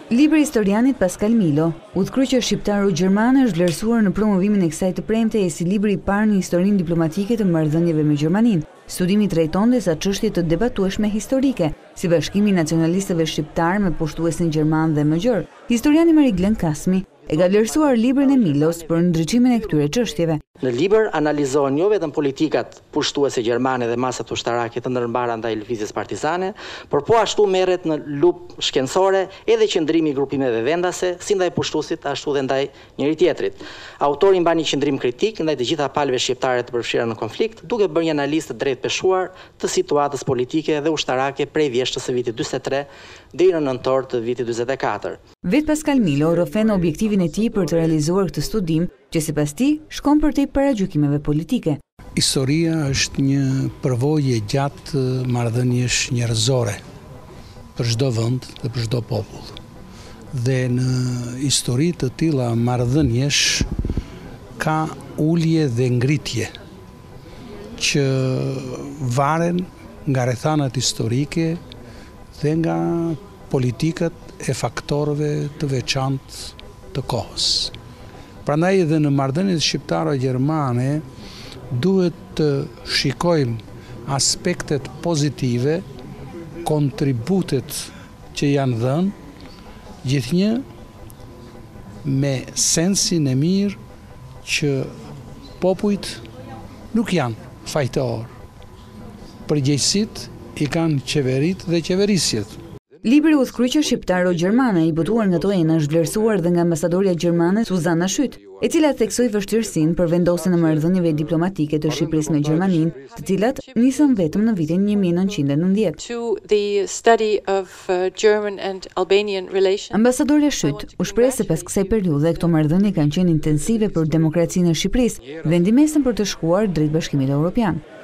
Libri i historianit Pascal Milo, Udhkryqja shqiptaro-gjermane, është vlerësuar në promovimin e kësaj të premte si libri i parë në historinë diplomatike të marrëdhënieve me Gjermaninë. Studimi trajton disa çështje të debatueshme historike, si bashkimi i nacionalistëve shqiptar me pushtuesin gjerman dhe më gjërë. Historiani Marie Glen Kasmi e ka vlerësuar librin e Milos për ndriçimin e këtyre çështjeve. Në libër analizohen jo vetëm politikat pushtuese gjermane dhe masat ushtarake të ndërmbara ndaj lëvizjes partizane, por po ashtu merret në lupë shkencore edhe qëndrimi i grupimeve vendase, si ndaj pushtuesit ashtu dhe ndaj njëri tjetrit. Autori mban një qëndrim kritik ndaj të gjitha palëve shqiptare të përfshira në konflikt, duke bërë një analizë të drejtpeshuar të situatës politike dhe ushtarake prej vjeshtës së vitit 43 deri në nëntor të vitit 44. Vet Pascal Milo rrëfen objektivin e tij për të realizuar këtë studim, që sipas tij shkon përtej paragjykimeve politike. Historia është një përvojë gjatë marrëdhëniesh njerëzore për çdo vend dhe për çdo popull. Dhe në histori të tilla marrëdhëniesh ka ulje dhe ngritje që varen nga rrethanat historike dhe nga politikat e faktorëve të veçantë të kohës. Prandaj edhe në marrëdhëniet shqiptaro-gjermane duhet të shikojmë aspektet pozitive, kontributet që janë dhënë, gjithnjë me sensin e mirë që popujt nuk janë fajtor. Përgjegjësitë i kanë qeveritë dhe qeverisjet. Libri Udhkryqja shqiptaro-gjermane i botuar nga Toena është vlerësuar dhe nga ambasadorja gjermane Suzana Shyt, e cila theksoi vështirësinë për vendosjen e marrëdhënieve diplomatike të Shqipërisë me Gjermaninë, të cilat nisën vetëm në vitin 1990. Ambasadorja Shyt u shpreh se pas kësaj periudhe këto marrëdhënie kanë qenë intensive për demokracinë e Shqipërisë dhe ndihmesën për të shkuar drejt Bashkimit Evropian.